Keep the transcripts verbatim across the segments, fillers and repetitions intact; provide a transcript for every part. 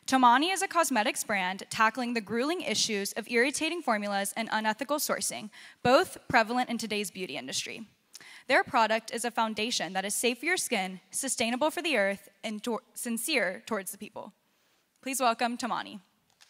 Tomani is a cosmetics brand tackling the grueling issues of irritating formulas and unethical sourcing, both prevalent in today's beauty industry. Their product is a foundation that is safe for your skin, sustainable for the earth, and to- sincere towards the people. Please welcome Tomani.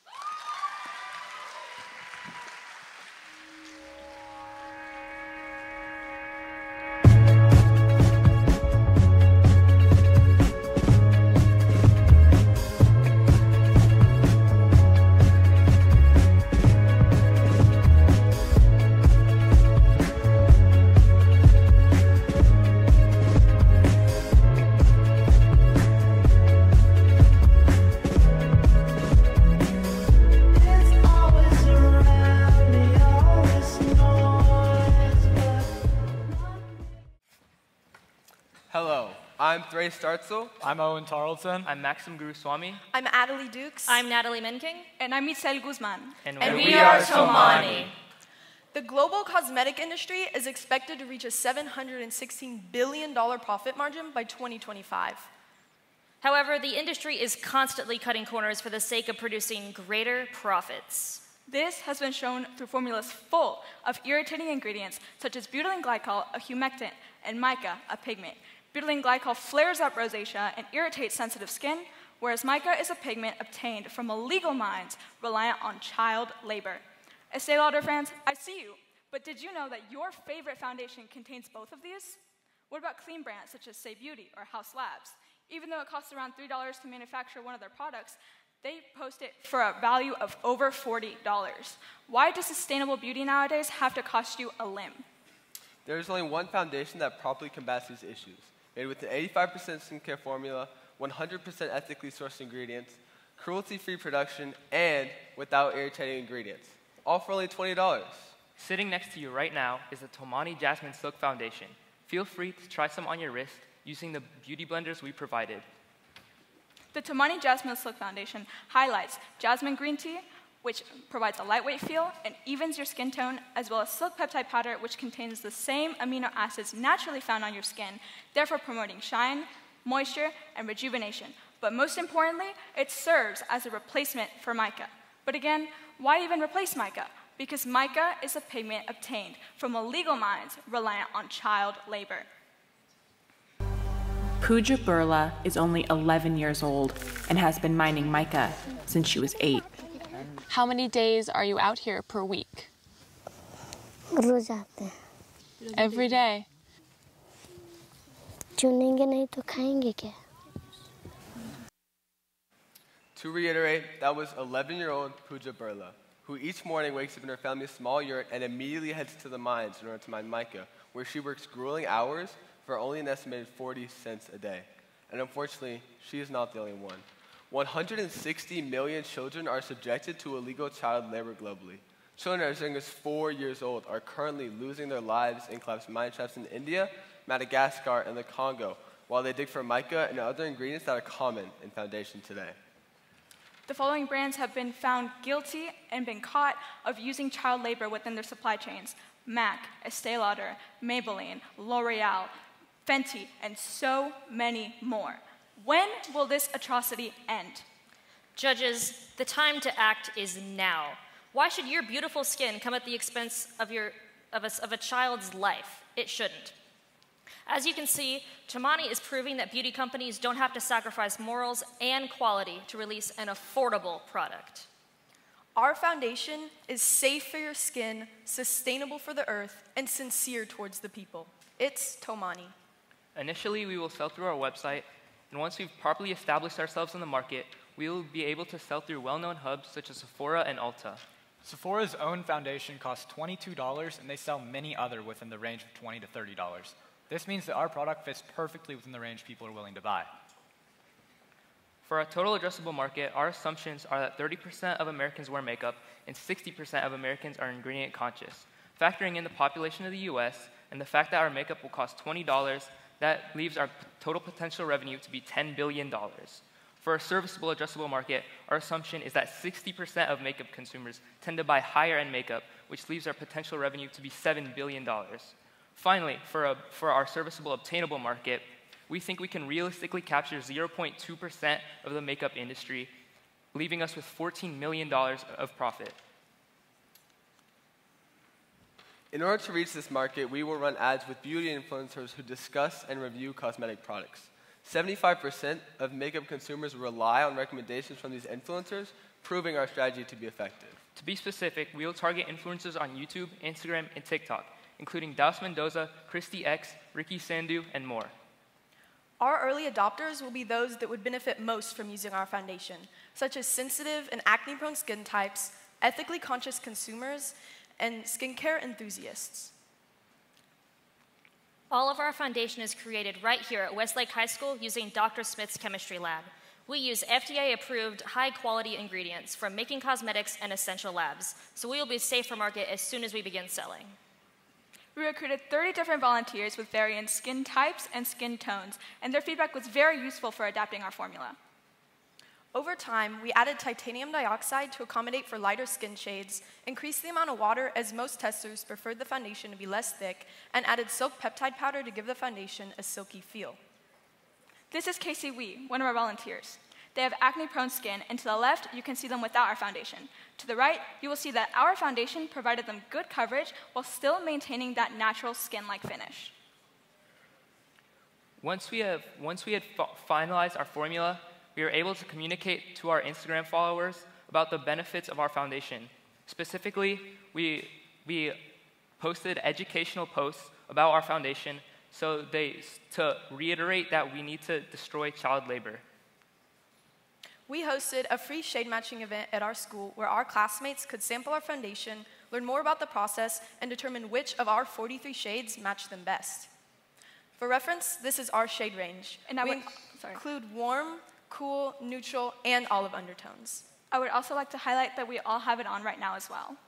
Hello, I'm Thray Startzel. I'm Owen Tarleton. I'm Maxim Guruswamy. I'm Adelie Dukes. I'm Natalie Minking. And I'm Michelle Guzman. And, and we, we are Tomani. The global cosmetic industry is expected to reach a seven hundred sixteen billion dollars profit margin by twenty twenty-five. However, the industry is constantly cutting corners for the sake of producing greater profits. This has been shown through formulas full of irritating ingredients such as butylene glycol, a humectant, and mica, a pigment. Butylene glycol flares up rosacea and irritates sensitive skin, whereas mica is a pigment obtained from illegal mines reliant on child labor. Estee Lauder fans, I see you, but did you know that your favorite foundation contains both of these? What about clean brands such as Say Beauty or House Labs? Even though it costs around three dollars to manufacture one of their products, they post it for a value of over forty dollars. Why does sustainable beauty nowadays have to cost you a limb? There's only one foundation that properly combats these issues. Made with an eighty-five percent skincare formula, one hundred percent ethically sourced ingredients, cruelty-free production, and without irritating ingredients. All for only twenty dollars. Sitting next to you right now is the Tomani Jasmine Silk Foundation. Feel free to try some on your wrist using the beauty blenders we provided. The Tomani Jasmine Silk Foundation highlights jasmine green tea, which provides a lightweight feel and evens your skin tone, as well as silk peptide powder, which contains the same amino acids naturally found on your skin, therefore promoting shine, moisture, and rejuvenation. But most importantly, it serves as a replacement for mica. But again, why even replace mica? Because mica is a pigment obtained from illegal mines reliant on child labor. Pooja Birla is only eleven years old and has been mining mica since she was eight. How many days are you out here per week? Every day. To reiterate, that was eleven-year-old Pooja Birla, who each morning wakes up in her family's small yurt and immediately heads to the mines in order to mine mica, where she works grueling hours for only an estimated forty cents a day. And unfortunately, she is not the only one. one hundred sixty million children are subjected to illegal child labor globally. Children as young as four years old are currently losing their lives in collapsed mine shafts in India, Madagascar, and the Congo, while they dig for mica and other ingredients that are common in foundation today. The following brands have been found guilty and been caught of using child labor within their supply chains: MAC, Estee Lauder, Maybelline, L'Oreal, Fenty, and so many more. When will this atrocity end? Judges, the time to act is now. Why should your beautiful skin come at the expense of, your, of, a, of a child's life? It shouldn't. As you can see, Tomani is proving that beauty companies don't have to sacrifice morals and quality to release an affordable product. Our foundation is safe for your skin, sustainable for the earth, and sincere towards the people. It's Tomani. Initially, we will sell through our website, and once we've properly established ourselves in the market, we will be able to sell through well-known hubs such as Sephora and Ulta. Sephora's own foundation costs twenty-two dollars, and they sell many other within the range of twenty to thirty dollars. This means that our product fits perfectly within the range people are willing to buy. For our total addressable market, our assumptions are that thirty percent of Americans wear makeup and sixty percent of Americans are ingredient conscious. Factoring in the population of the U S and the fact that our makeup will cost twenty dollars, that leaves our total potential revenue to be ten billion dollars. For a serviceable addressable market, our assumption is that sixty percent of makeup consumers tend to buy higher-end makeup, which leaves our potential revenue to be seven billion dollars. Finally, for, a, for our serviceable obtainable market, we think we can realistically capture zero point two percent of the makeup industry, leaving us with fourteen million dollars of profit. In order to reach this market, we will run ads with beauty influencers who discuss and review cosmetic products. seventy-five percent of makeup consumers rely on recommendations from these influencers, proving our strategy to be effective. To be specific, we will target influencers on YouTube, Instagram, and TikTok, including Daus Mendoza, Christy X, Ricky Sandu, and more. Our early adopters will be those that would benefit most from using our foundation, such as sensitive and acne-prone skin types, ethically conscious consumers, and skincare enthusiasts. All of our foundation is created right here at Westlake High School using Doctor Smith's chemistry lab. We use F D A-approved, high-quality ingredients from Making Cosmetics and Essential Labs, so we will be safe for market as soon as we begin selling. We recruited thirty different volunteers with varying skin types and skin tones, and their feedback was very useful for adapting our formula. Over time, we added titanium dioxide to accommodate for lighter skin shades, increased the amount of water as most testers preferred the foundation to be less thick, and added silk peptide powder to give the foundation a silky feel. This is Casey Wee, one of our volunteers. They have acne-prone skin, and to the left, you can see them without our foundation. To the right, you will see that our foundation provided them good coverage while still maintaining that natural skin-like finish. Once we, have, once we had finalized our formula, we were able to communicate to our Instagram followers about the benefits of our foundation. Specifically, we, we posted educational posts about our foundation so they, to reiterate that we need to destroy child labor. We hosted a free shade matching event at our school where our classmates could sample our foundation, learn more about the process, and determine which of our forty-three shades matched them best. For reference, this is our shade range. And I we would, sorry. include warm, cool, neutral, and olive undertones. I would also like to highlight that we all have it on right now as well.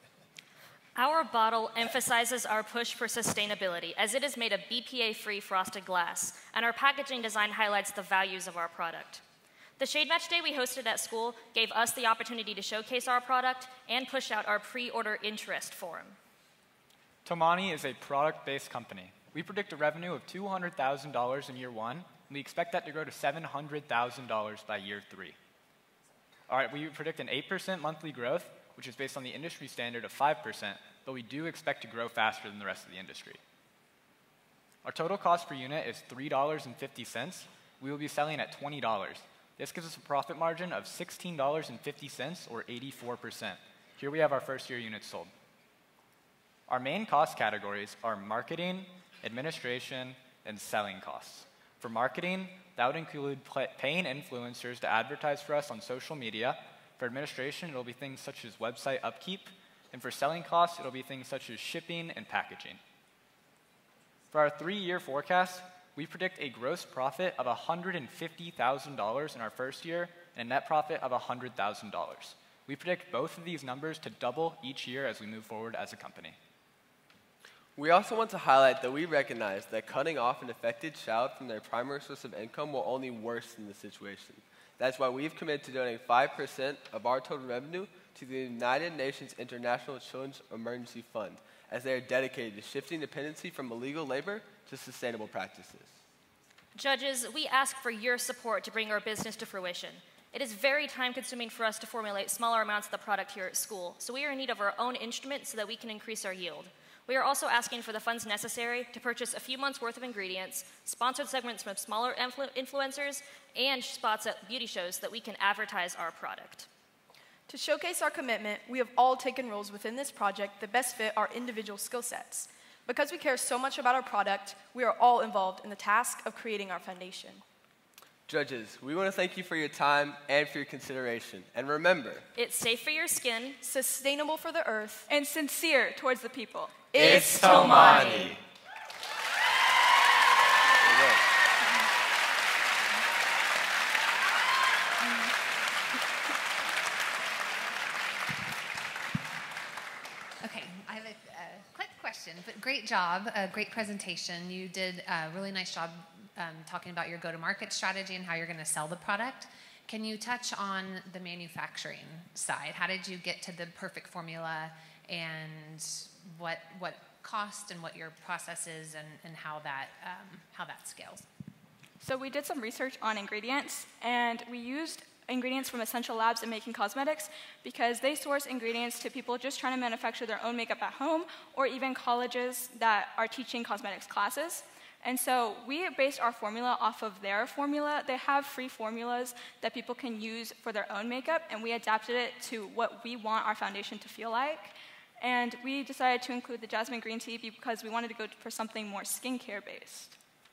Our bottle emphasizes our push for sustainability as it is made of B P A-free frosted glass, and our packaging design highlights the values of our product. The Shade Match Day we hosted at school gave us the opportunity to showcase our product and push out our pre-order interest form. Tomani is a product-based company. We predict a revenue of two hundred thousand dollars in year one, and we expect that to grow to seven hundred thousand dollars by year three. All right, we predict an eight percent monthly growth, which is based on the industry standard of five percent, but we do expect to grow faster than the rest of the industry. Our total cost per unit is three dollars and fifty cents. We will be selling at twenty dollars. This gives us a profit margin of sixteen dollars and fifty cents, or eighty-four percent. Here we have our first year units sold. Our main cost categories are marketing, administration, and selling costs. For marketing, that would include paying influencers to advertise for us on social media. For administration, it'll be things such as website upkeep. And for selling costs, it'll be things such as shipping and packaging. For our three-year forecast, we predict a gross profit of one hundred fifty thousand dollars in our first year and a net profit of one hundred thousand dollars. We predict both of these numbers to double each year as we move forward as a company. We also want to highlight that we recognize that cutting off an affected child from their primary source of income will only worsen the situation. That's why we've committed to donating five percent of our total revenue to the United Nations International Children's Emergency Fund, as they are dedicated to shifting dependency from illegal labor to sustainable practices. Judges, we ask for your support to bring our business to fruition. It is very time-consuming for us to formulate smaller amounts of the product here at school, so we are in need of our own instrument so that we can increase our yield. We are also asking for the funds necessary to purchase a few months' worth of ingredients, sponsored segments from smaller influ- influencers, and spots at beauty shows so that we can advertise our product. To showcase our commitment, we have all taken roles within this project that best fit our individual skill sets. Because we care so much about our product, we are all involved in the task of creating our foundation. Judges, we want to thank you for your time and for your consideration. And remember, it's safe for your skin, sustainable for the earth, and sincere towards the people. It's Tomani. Okay, I have a, a quick question, but great job, a great presentation. You did a really nice job um, talking about your go-to-market strategy and how you're going to sell the product. Can you touch on the manufacturing side? How did you get to the perfect formula, and what what cost and what your process is, and, and how that um, how that scales? So we did some research on ingredients, and we used ingredients from essential labs in making cosmetics because they source ingredients to people just trying to manufacture their own makeup at home or even colleges that are teaching cosmetics classes. And so we based our formula off of their formula. They have free formulas that people can use for their own makeup, and we adapted it to what we want our foundation to feel like. And we decided to include the jasmine green tea because we wanted to go for something more skincare based.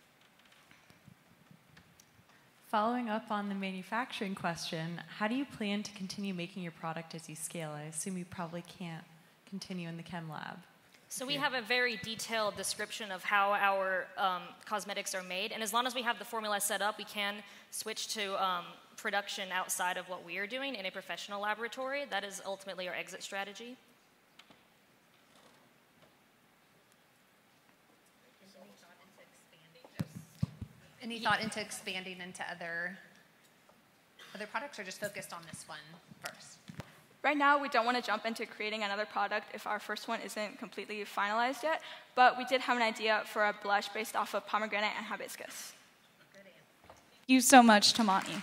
Following up on the manufacturing question, how do you plan to continue making your product as you scale? I assume you probably can't continue in the chem lab. So we have a very detailed description of how our um, cosmetics are made, and as long as we have the formula set up, we can switch to um, production outside of what we are doing in a professional laboratory. That is ultimately our exit strategy. Any thought into expanding into other, other products, or just focused on this one first? Right now, we don't want to jump into creating another product if our first one isn't completely finalized yet, but we did have an idea for a blush based off of pomegranate and hibiscus. Thank you so much, Tamani.